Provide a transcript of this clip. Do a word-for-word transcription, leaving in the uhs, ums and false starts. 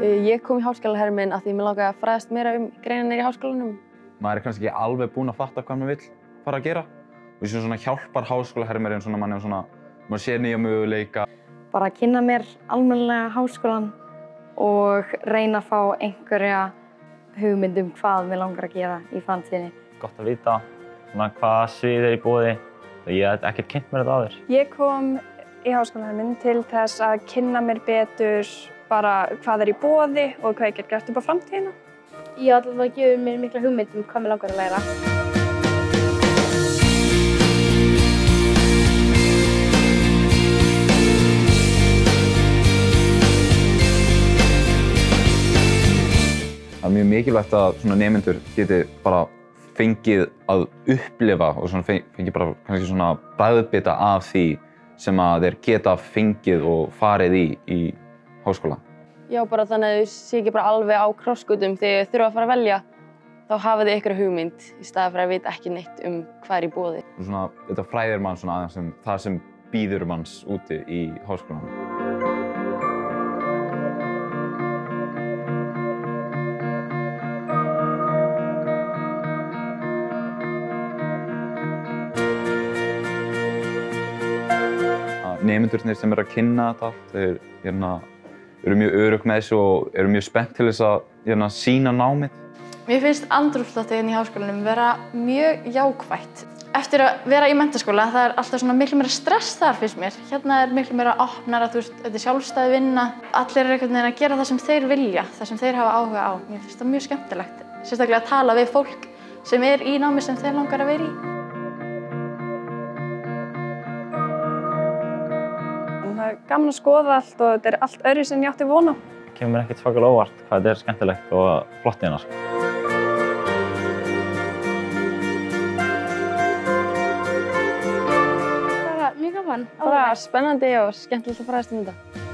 Ég kom í háskólaherminn af því mig langaði að fræðast meira um greinarnar í háskólanum. Maður er kannski ekki alveg búinn að fatta hvað maður vill fara að gera. Og þess vegna hjálpar háskólahermirinn svona manni svona, maður sér nýja möguleika. Bara að kynna mér almennilega háskólann og reyna að fá einhverja hugmynd um hvað mig langar að gera í framtíðinni. Gott að vita svona hvað svið er í boði. Ég hef ekkert kynnt mér þetta áður. Ég kom í háskólaherminn til þess að kynna mér betur bara hvað er í boði og hvað ég get gert upp á framtíðina. Ég hef alltaf gefið mér mikla hugmynd um hvað mig langar að læra. Það er mjög mikilvægt að svona nemendur geti bara fengið að upplifa og svona fengið bara kannski svona bragðbita af því sem að þeir geta fengið og farið í í háskóla. Já, bara þannig að þau sé ekki bara alveg á krossgötum þegar þau þurfa að fara að velja. Þá hafa þau einhverja hugmynd í staðinn fyrir að vita ekki neitt um hvað er í boði. Svona, þetta fræðir mann svona aðeins um það sem bíður manns úti í háskólanum. Nemendurnir sem eru að kynna þetta allt, þeir hérna, eru mjög örugg með þessu og eru mjög spennt til þess að hérna, sýna námið. Mér finnst andrúmsloftið hérna í háskólanum vera mjög jákvætt. Eftir að vera í menntaskóla, það er alltaf svona miklu meira stress þar finnst mér. Hérna er miklu meira opnara, þú veist, þetta er sjálfstæð vinna. Allir eru einhvern veginn að gera það sem þeir vilja, það sem þeir hafa áhuga á. Mér finnst það mjög skemmtilegt. Sérstaklega að tala við fólk sem er í námi sem þeir langar að vera í. Það er gaman að skoða allt og þetta er allt öðruvísi en ég átti von á. Það kemur mér ekkert svakalega óvart hvað þetta er skemmtilegt og flott hérna. Bara mjög gaman. Bara spennandi og skemmtilegt að fræðast um þetta.